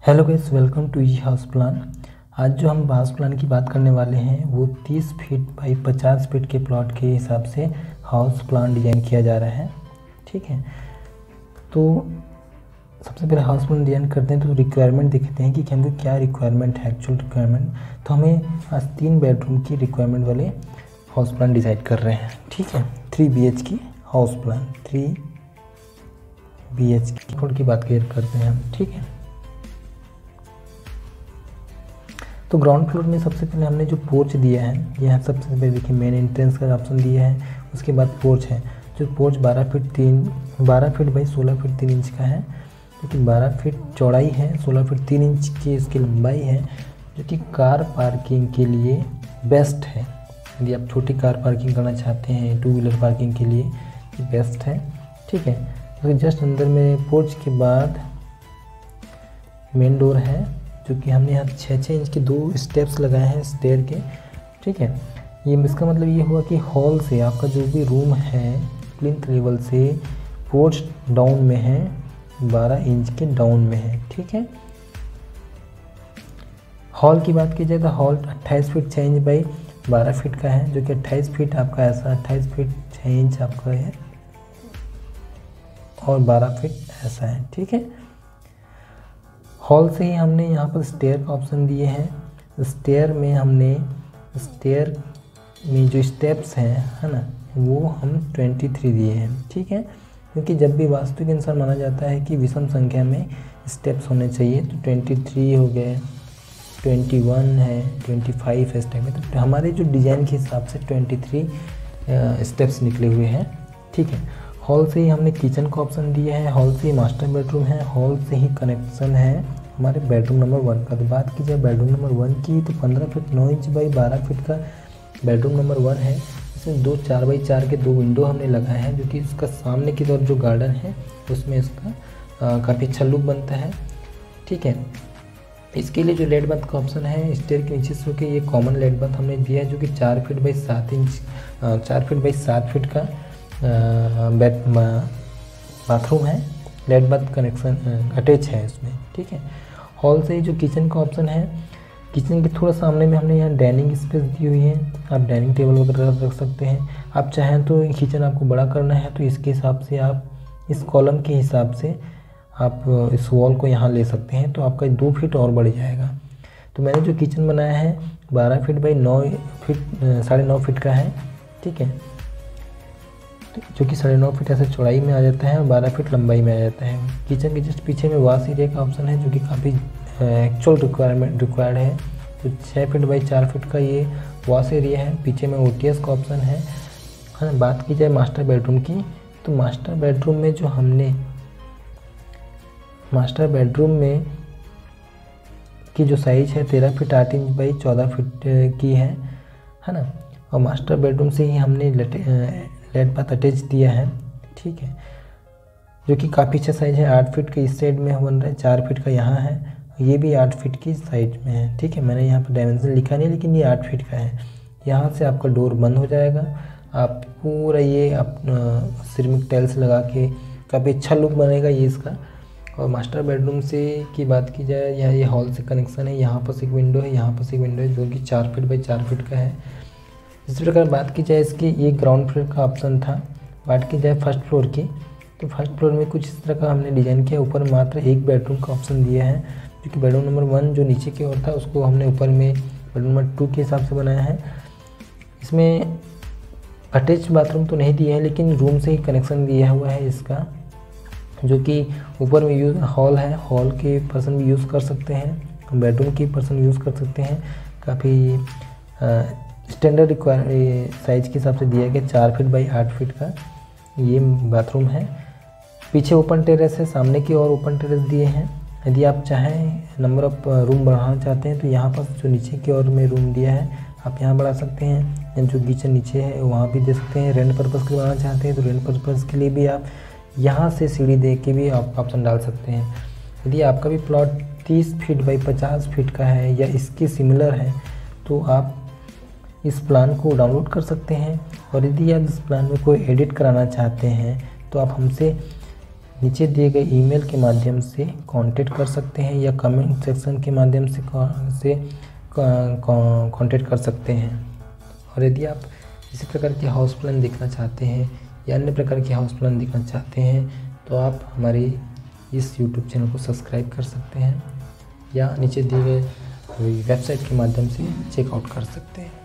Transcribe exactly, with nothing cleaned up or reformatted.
Hello guys, welcome to E house plan. आज जो हम हाउस प्लान की बात करने वाले हैं वो तीस फीट बाई पचास फीट के प्लॉट के हिसाब से हाउस प्लान डिज़ाइन किया जा रहा है। ठीक है, तो सबसे पहले हाउस प्लान डिज़ाइन करते हैं तो रिक्वायरमेंट देखते हैं कि हमको क्या रिक्वायरमेंट है, एक्चुअल रिक्वायरमेंट। तो हमें आज तीन बेडरूम की रिक्वायरमेंट वाले हाउस प्लान डिसाइड कर रहे हैं। ठीक है, थ्री बी एच की house plan, three B H की बात क्लियर करते हैं हम। ठीक है, तो ग्राउंड फ्लोर में सबसे पहले हमने जो पोर्च दिया है, यह सबसे पहले देखिए मेन एंट्रेंस का ऑप्शन दिया है। उसके बाद पोर्च है, जो पोर्च बारह फीट तीन बारह फीट बाई सोलह फीट तीन इंच का है, जो कि बारह फीट चौड़ाई है, सोलह फीट तीन इंच की इसकी लंबाई है, जो कि कार पार्किंग के लिए बेस्ट है। यदि आप छोटी कार पार्किंग करना चाहते हैं, टू व्हीलर पार्किंग के लिए ये बेस्ट है। ठीक है, तो जस्ट अंदर में पोर्च के बाद मेन डोर है, जो कि हमने यहाँ छः छः इंच के दो स्टेप्स लगाए हैं स्टेयर के। ठीक है, ये इसका मतलब ये हुआ कि हॉल से आपका जो भी रूम है प्लिंथ लेवल से पोर्च डाउन में है, बारह इंच के डाउन में है। ठीक है, हॉल की बात की जाए तो हॉल अट्ठाईस फीट छः इंच बाई बारह फीट का है, जो कि अट्ठाईस फीट आपका ऐसा अट्ठाईस फीट छः इंच आपका है और बारह फीट ऐसा है। ठीक है, हॉल से ही हमने यहाँ पर स्टेयर का ऑप्शन दिए हैं। स्टेयर में हमने स्टेयर में जो स्टेप्स हैं है ना, वो हम तेईस दिए हैं। ठीक है, क्योंकि जब भी वास्तविक इंसान माना जाता है कि विषम संख्या में स्टेप्स होने चाहिए, तो तेईस हो गए, इक्कीस है, पच्चीस इस टाइप में। तो हमारे जो डिज़ाइन के हिसाब से तेईस स्टेप्स निकले हुए हैं। ठीक है, हॉल से ही हमने किचन का ऑप्शन दिया है, हॉल से ही मास्टर बेडरूम है, हॉल से ही कनेक्शन है हमारे बेडरूम नंबर वन का। तो बात की जाए बेडरूम नंबर वन की, तो पंद्रह फीट नौ इंच बाई बारह फीट का बेडरूम नंबर वन है। इसमें दो चार बाई चार के दो विंडो हमने लगाए हैं, जो कि इसका सामने की तरफ जो गार्डन है उसमें इसका काफ़ी अच्छा लुक बनता है। ठीक है, इसके लिए जो लेट बाथ का ऑप्शन है स्टेयर के नीचे से के ये कॉमन लेट बाथ हमने दिया है, जो कि चार फीट बाई सात इंच चार फीट बाई सात फीट का बेड बाथरूम है। लेट बाथ कनेक्शन अटैच है इसमें। ठीक है, हॉल से ही जो किचन का ऑप्शन है, किचन के थोड़ा सामने में हमने यहाँ डाइनिंग स्पेस दी हुई है। आप डाइनिंग टेबल वगैरह रख सकते हैं। आप चाहें तो किचन आपको बड़ा करना है तो इसके हिसाब से आप इस कॉलम के हिसाब से आप इस वॉल को यहाँ ले सकते हैं, तो आपका दो फीट और बढ़ जाएगा। तो मैंने जो किचन बनाया है बारह फीट बाई नौ फीट साढ़े नौ फीट का है। ठीक है, जो कि साढ़े नौ फीट ऐसे चौड़ाई में आ जाता है और बारह फीट लंबाई में आ जाता है। किचन के जस्ट पीछे में वॉश एरिया का ऑप्शन है, जो कि काफ़ी एक्चुअल रिक्वायरमेंट रिक्वायर्ड है। तो छः फीट बाई चार फीट का ये वॉश एरिया है, पीछे में ओ टी एस का ऑप्शन है। हाँ, बात की जाए मास्टर बेडरूम की, तो मास्टर बेडरूम में जो हमने मास्टर बेडरूम में की जो साइज है तेरह फीट आठ इंच बाई चौदह फीट की है है ना, और मास्टर बेडरूम से ही हमने लेट बाथ अटैच दिया है। ठीक है, जो कि काफ़ी अच्छा साइज है, आठ फीट के इस साइड में बन रहा है, चार फीट का यहाँ है, ये भी आठ फीट की साइड में है। ठीक है, मैंने यहाँ पर डायमेंशन लिखा नहीं, लेकिन ये आठ फीट का है। यहाँ से आपका डोर बंद हो जाएगा, आप पूरा ये आप सिरेमिक टाइल्स लगा के काफ़ी अच्छा लुक बनेगा ये इसका। और मास्टर बेडरूम से की बात की जाए, यहाँ ये हॉल से कनेक्शन है, यहाँ पर एक विंडो है, यहाँ पर एक विंडो है, जो कि चार फीट बाई चार फीट का है। इस प्रकार बात की जाए इसकी, ये ग्राउंड फ्लोर का ऑप्शन था। बात की जाए फर्स्ट फ्लोर की, तो फर्स्ट फ्लोर में कुछ इस तरह का हमने डिज़ाइन किया। ऊपर मात्र एक बेडरूम का ऑप्शन दिया है, जो कि बेडरूम नंबर वन जो नीचे की ओर था उसको हमने ऊपर में बेडरूम नंबर टू के हिसाब से बनाया है। इसमें अटैच बाथरूम तो नहीं दिया है, लेकिन रूम से ही कनेक्शन दिया हुआ है इसका, जो कि ऊपर में यूज हॉल है, हॉल के पर्सन भी यूज़ कर सकते हैं, बेडरूम की पर्सन यूज़ कर सकते हैं। काफ़ी स्टैंडर्ड रिक्वायर साइज के हिसाब से दिया गया, चार फीट बाई आठ फीट का ये बाथरूम है। पीछे ओपन टेरेस है, सामने की ओर ओपन टेरेस दिए हैं। यदि आप चाहें नंबर ऑफ रूम बढ़ाना चाहते हैं तो यहाँ पर जो नीचे की ओर में रूम दिया है आप यहाँ बढ़ा सकते हैं। जो किचन नीचे है वहाँ भी दे सकते हैं। रेंट पर्पज़ के बनाना चाहते हैं तो रेंट पर्पज़ के लिए भी आप यहाँ से सीढ़ी दे के भी आप ऑप्शन डाल सकते हैं। यदि आपका भी प्लॉट तीस फीट बाई पचास फीट का है या इसके सिमिलर है तो आप इस प्लान को डाउनलोड कर सकते हैं। और यदि आप इस प्लान में कोई एडिट कराना चाहते हैं तो आप हमसे नीचे दिए गए ईमेल के माध्यम से कांटेक्ट कर सकते हैं या कमेंट सेक्शन के माध्यम से से कांटेक्ट कर सकते हैं। और यदि आप इसी प्रकार के हाउस प्लान देखना चाहते हैं या अन्य प्रकार के हाउस प्लान देखना चाहते हैं तो आप हमारे इस यूट्यूब चैनल को सब्सक्राइब कर सकते हैं या नीचे दिए गए वेबसाइट के माध्यम से चेकआउट कर सकते हैं।